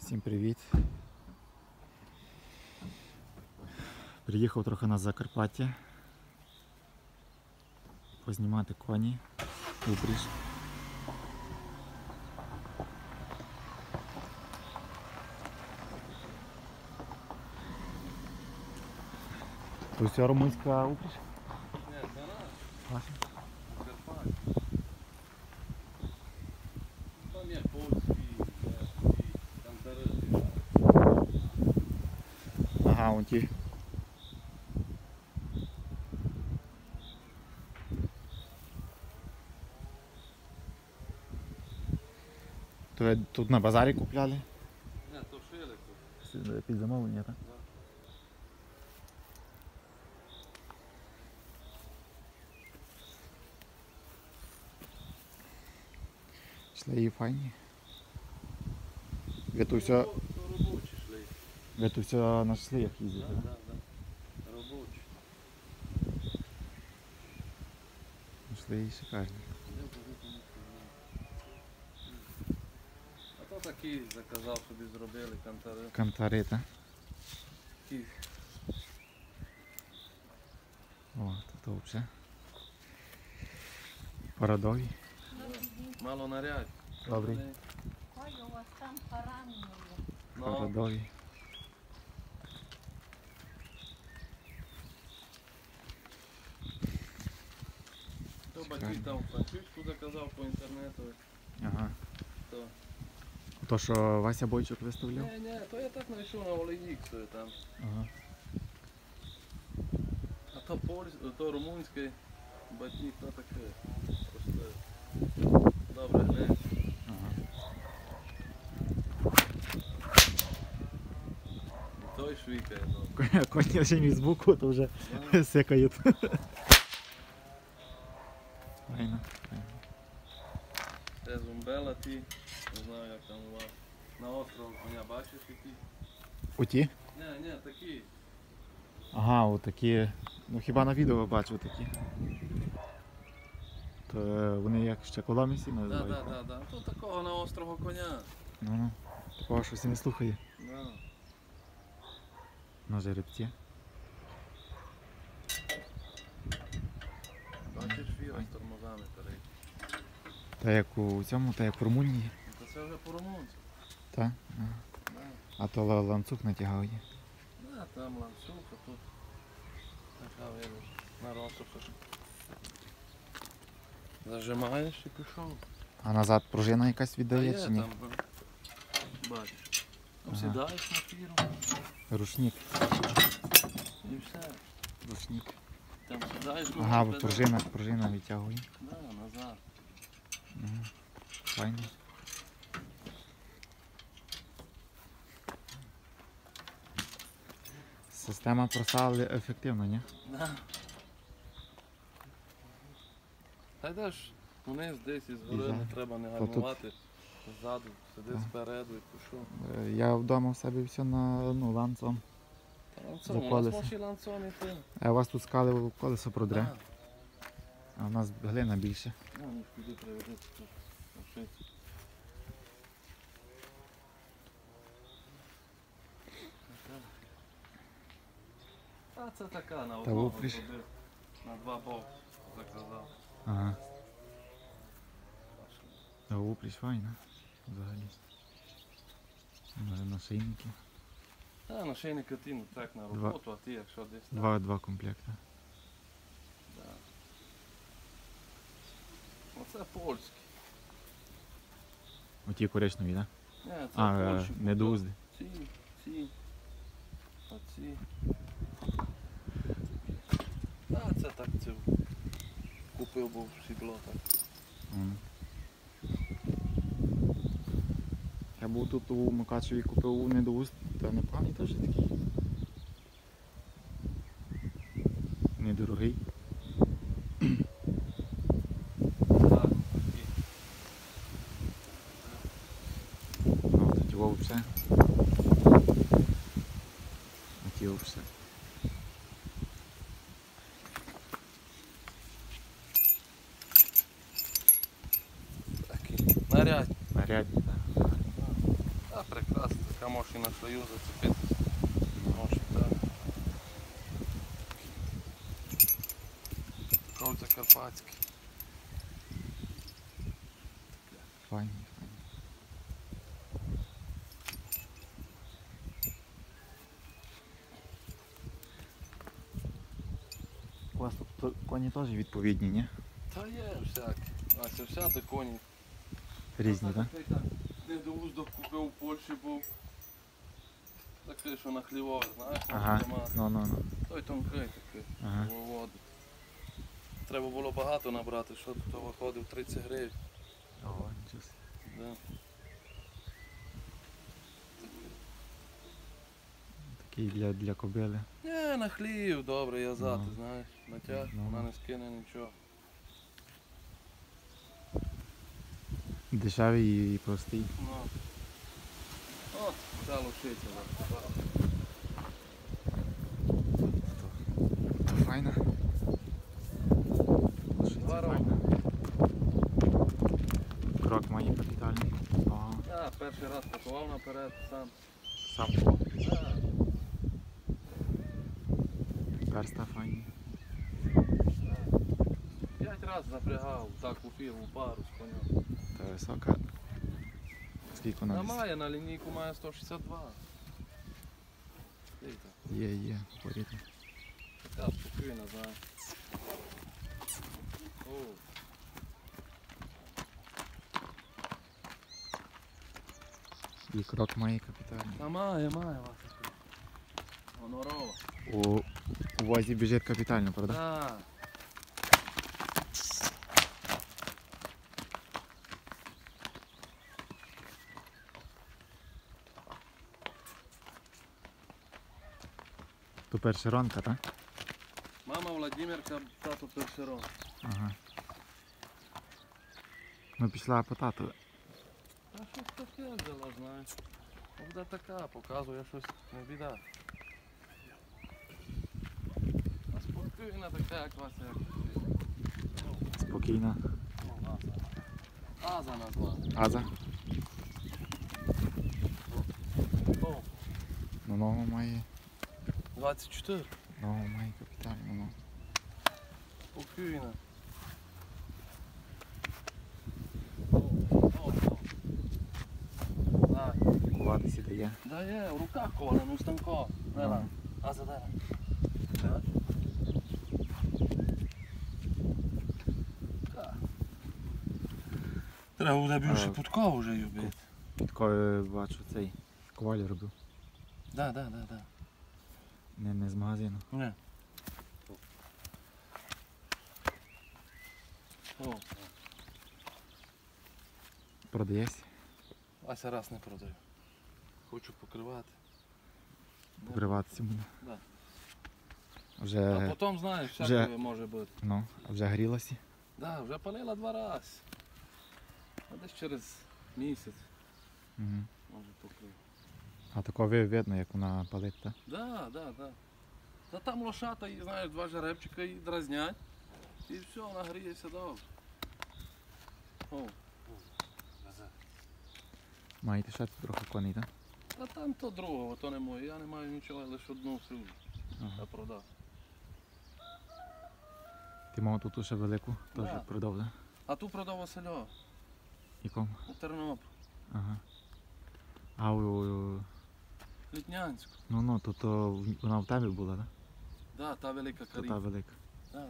Всім привіт! Приїхав трохи на Закарпаття познімати коні, упріж. Тут вся румунська упріж? Ні, це наш. Ваша? Закарпаття. Там є польські, кантари. Ага, вон ті. То ви тут на базарі купляли? Ні, то шили тут. Під замовлення, так? Да. Шлеї файні. Ви тут все, То робочі шли. ви тут все на шлеях їздите, Да, так? да, да. Робочі. Шлеї шикарні. А то такі заказав, собі зробили кантари. Кантари, так? Такі. О, тут взагалі. Парадові. Мало нарядь. Добрий. Ой, у вас там поранені. Ну, Парадові. то батьків там французьку заказав по інтернету. Ага. То. То, що Вася Бойчук виставляв? Ні, то я так знайшов на Олейніксові там. Ага. А то то румунське батьків, то таке. Просто добре, не? Ага. І той швікає добре. Коні вже мій звуку, то вже Ну, секають. Файно. Файно. Це зумбела ті, не знаю як там у вас. На остров коня бачиш які? Оті? Ні, такі. Ага, отакі. Ну хіба на відео бачу такі. То вони як ще коломісі Да. називають? То такого на острого коня. Ну, такого щось і не слухає. Да. На жеребці. Бачиш фіра з тормозами перейти. Та як у цьому, та як в Румунії. Та це вже по-румунськи. Так? Ага. Да. А то ланцюг натягав є. Да, там ланцюг, а тут така видиш, на розсухах. Зажимаєш і пішов. А назад пружина якась Та віддає є чи ні? там, бачиш. Там Ага. сідаєш на фіру Рушник. і все. Рушник. Там сідаєш на Ага, педаль. пружина відтягує. Да, назад. Ага. Файно. Система просали ефективно, ні? Да. Та йдеш вниз десь із гори, І не за- треба не то тут- гальмувати. Ззаду, сиди Так. спереду і пішов. Я вдома в себе все на ланцом. Та ланцон, За у нас колесо. може і ланцон іти. А у вас тут скали колесо продре, Да. а у нас глина більше. Ну, не піди приведи тут машинці. А це така на одного упряж. зробив. На два боки заказав. Ага. А упріж файна. Взагалі. Нашийники. А нашийники ти ну так на Два. роботу, а ти якщо десь там. Два комплекти. Да. Оце польські. Оті коричневі, так? Ні, це А, Польщі купив. недоузди. Ці. Оці. А це так це купив був сідло так. Я був тут у Мукачеві, купив недоуст, та непоганий теж такий. Недорогий. Так, такі. А от ті вовсе. А ті вовсе. Такі. Нарядні. Нарядні, так. А, прекрасно. така може і на шию зацепитися. Може так. Ковця карпатський. Файні, файні. У вас тут коні теж відповідні, ні? Та є всякі. Ася, всякі коні. Різні, так? Такий там недоуздок купив у Польщі був. Такий, що на хлівові, знаєш, Ага, тримати. ну. Той тонкий такий, Ага. виводить. Треба було багато набрати, що тут виходив 30 гривень. О, нічого собі. Да. Такий для кобили. Не, на хлів, добре, я за, Ну. ти знаєш, натяг, Ну. вона не скине нічого. Дешевий і простий. Ну. От, ця лошиця. То файна. Лошиця Два роки. файна. Крок має капітальний. Ага. Я перший раз пакував наперед сам. Сам по. Да. Перста файні. 5 разів запрягав так у фірму пару з конем. Та висока. Скільки вона? А десь? має на лінійку має 162. Дивіться, Є, порідна. така спокійна, знаєш. О, І крок має капітальний. та має ваша. Гонорова. У возі біжить капітально, правда? Так. То першеронка, так? Мама Владимирка, тато першерон. Ага. Ну пішла по тату. А щось таке взяла, знаєш. Буде така, показує щось, не біда. А спокійна така, як вас як. Спокійно. Аза назвала. Аза. О, Ну ногу має. 24. Ногу має капітально. Ну. Спокійна. О. Так. Куватися дає. Да є, в руках кована, ну станко. Дай, Аза, дай. Так. Так. Треба буде більше путко вже юбити. Підкою бачу цей коваль робив. Да. Не з магазину. Не. О, Продаєшся? Ася раз не продаю. Хочу покривати. Покриватися буде. Да. А Вже, потім, знаєш, вже- всяке може бути. ну, а вже грілася? Да, вже палила 2 рази. А десь через місяць Угу. може покрити. А такого видно, як вона палить, так? Да. Та там лошата, і, знаєш, 2 жеребчика і дразнять. І все, вона гріється добре. О, Маєте ще тут трохи коней, так? а там то другого, то не моє. Я не маю нічого, я лише одну всю. Ага. Я продав. Ти мав тут ще велику, теж Да. продав, так? А ту продав Васильо Якому? у Тернопіль. Ага. А Літнянську. ну, то вона в тебе була, так? Да, та велика То та каріна. велика. Да.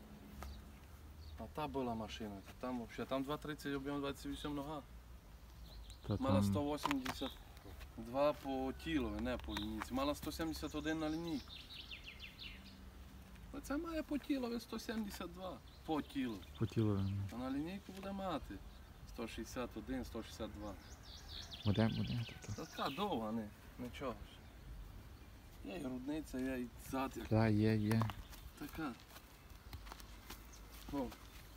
А та була машина. Там взагалі, там 2,30 об'єм, 28 нога. То Мала там 182 по тілові, не по лінійці. Мала 171 на лінійку. А це має по тілові 172 по тілу. по тілу. А на лінійку буде мати 161, 162. Буде. То. Така довга, нічого ж. Є і грудниця, є і зад, як Так, є. така. О.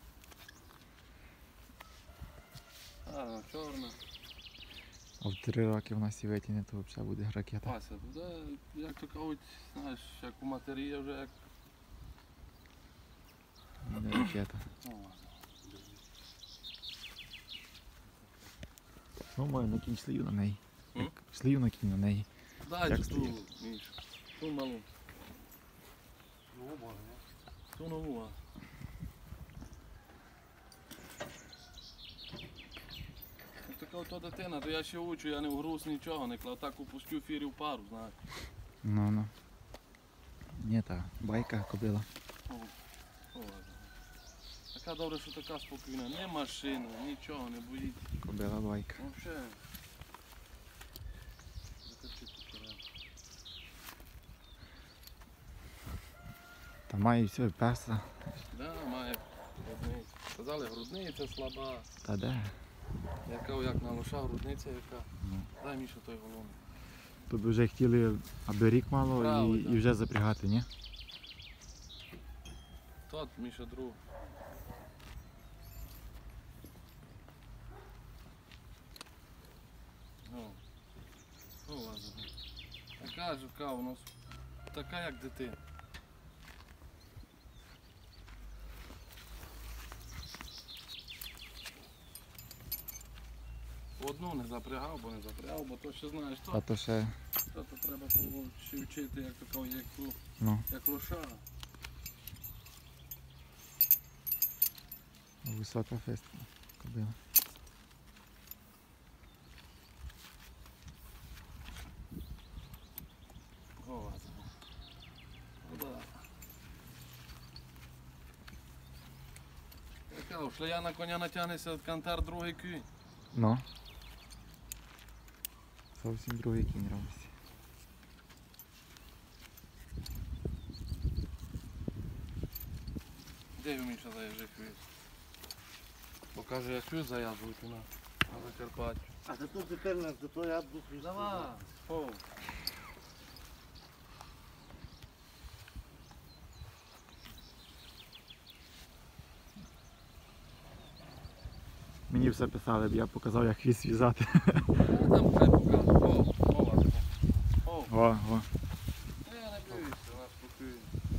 Гарна, чорна. А в 3 роки вона сі витягне, то взагалі буде ракета. Вася, буде, як то кажуть, знаєш, як у матері вже як. Буде ракета. О, Ну, маю накінчливі на неї. М? Шлію накинь на неї. Дайте Як ту, стоїть? Міш. Ту малу. Ту нову, а. Ну, така ото дитина, то я ще учу, я не в груз нічого не клав, так упустю фірі в пару, знаєш. Ну. Ні, та байка кобила. О, ладно. Така добре, що така спокійна, не машина, нічого, не боїться. Кобила байка. Вообще. Закачи тут треба. Та має все, перса. Да, має грудницю. Сказали, грудниця слаба. Та де? Яка як на лоша грудниця, яка. Ну. Дай Міша той головний. Тут би вже хотіли, аби рік мало Право, і так. вже запрягати, ні? Тот Міша друг. О, ладно. Така жука у нас. Така як дитина. Одну не запрягав, бо то ще знаєш, А то ще, то треба ще вчити, як такого, ну, як лоша. висока фест кобила. О, ладно. Ну, да. Яка, шлея на коня натягнеться, кантар другий кінь. Ну. Зовсім другий кінь робиться. Де ви, Міша, заїжджає квіт? Покаже, як квіт заязують на Закарпаттю. А за то тепер нас до того я буду хвістити. Давай, о. Мені все писали, б я показав, як хвіст в'язати. Там хай покаже. О, ладно. О, О. я не боюся, вона спокійна.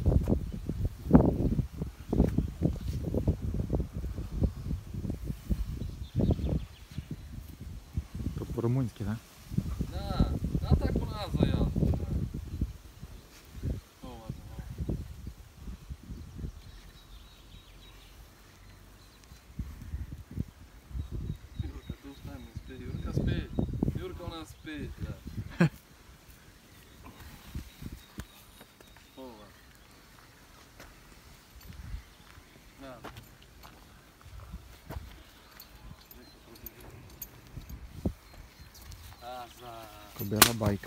То по-румунськи, так? Да, а так у нас заязують. О, ладно. Юрка, тут там не спить. Юрка спить. Юрка у нас спить, да. О, ладно. Да. Кобила байка.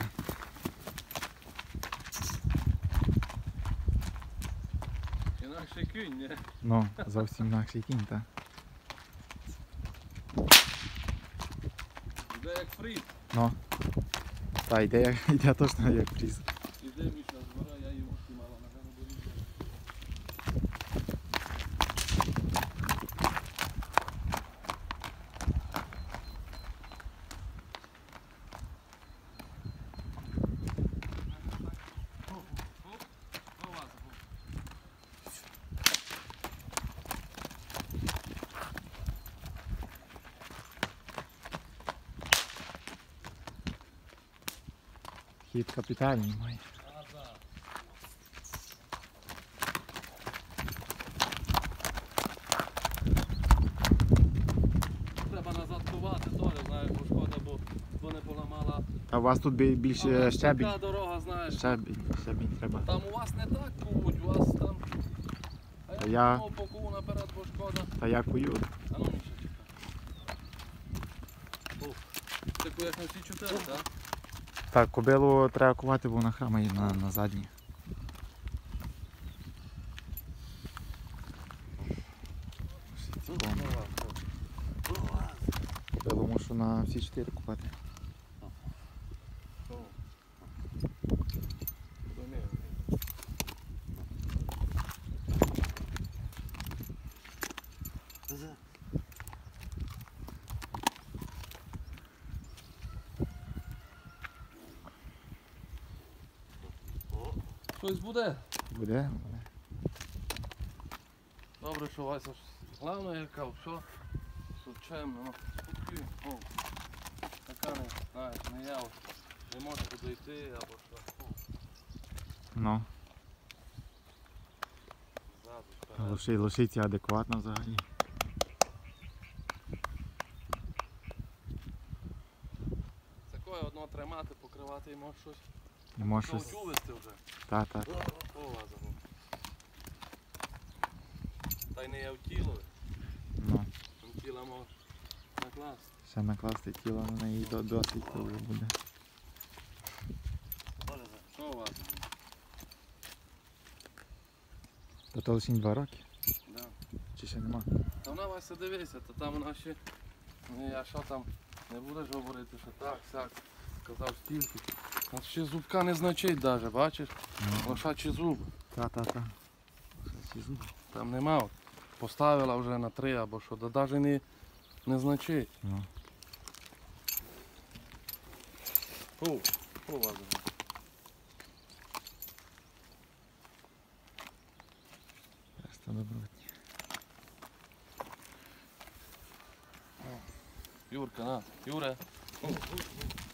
Інакше кінь, не? Ну, зовсім інакший кінь, так. Іде як фріт. Ну. Та йде точно як фріз. Іде Міша з двора, я його знімала, напевно, боріться. Хід капітальний має. Треба назад ховати теж, знаєш, бо шкода, бо не поламала. А у вас тут більше Але щебінь. така дорога, знаєш. Щебінь треба. Там у вас не так куть, у вас там. А Та я я- думав, поку наперед, бо шкода. Та я кую. А ну, Міша, чекай. Ти куєш на всі 4, так? Так, кобилу треба кувати, бо вона храмає на задній. Кобилу мушу на всі 4 купати. Щось буде? Буде? Добре, що Вася. Головне, яка, що чемно, ну, спокійно. О, така не, знаєш, не я, не можу дойти або що. Ну, Ззаду, вперед. лошиці адекватно взагалі. Такое одно тримати, покривати і може щось. І може Що щось. вивезти вже. Та. О, лазимо. Та й не я в тіло. Ну, Там тіла може накласти. ще накласти тіло на неї досить, то вже буде. Що лазимо? Та то лише 2 роки. Да. Чи ще нема? Та вона Вася дивися, то там вона ще. Ну я що там, не будеш говорити, що так, сяк. Сказав стільки. А ще зубка не значить навіть, бачиш? Ну, Лошачі зуби. та. Лошачі зуби. Там нема. От. Поставила вже на 3 або що, да навіть не значить. Ну. О, лазимо. Просто добротні. Юрка, на. Юре.